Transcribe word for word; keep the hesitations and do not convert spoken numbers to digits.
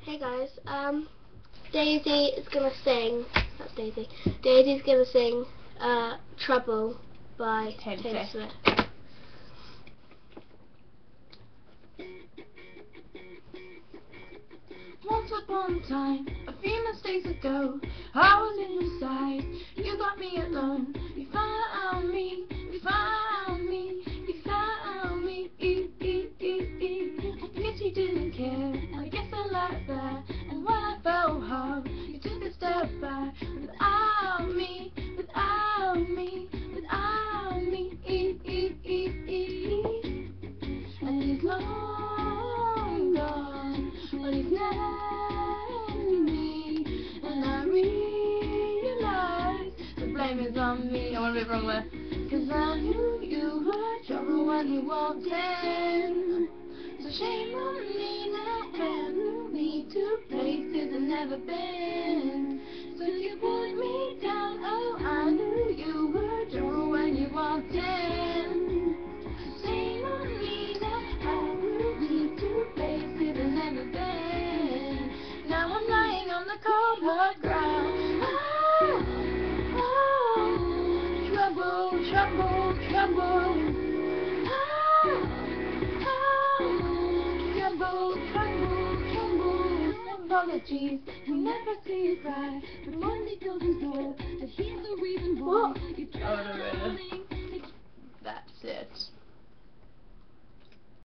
Hey guys, um, Daisy is gonna sing. That's Daisy. Daisy's gonna sing uh, "Trouble" by Taylor Taylor Swift. Swift. Once upon a time, a few mistakes ago, I was in your side. You got me alone. You found me. You found me. You found me. E e e e. I guess you didn't care. I guess I like that. And when I fell hard, you took a step back. Without me, without me, without me. E e e e. And he's long gone, but he's never me. And I realize the blame is on me. I went a bit wrong there. Cause I knew you were trouble when you walked in. So shame on me that I knew me to places I've never been. So you put me down, oh I knew you were trouble when you walked in. Shame on me that I knew me to places I've never been. Now I'm lying on the cold hard ground. Oh, oh, trouble, trouble, trouble. Oh, oh, trouble, trouble, trouble. Apologies, we never see you cry, but one day doesn't know that he's the reason why you. Oh, no, no, no. That's it.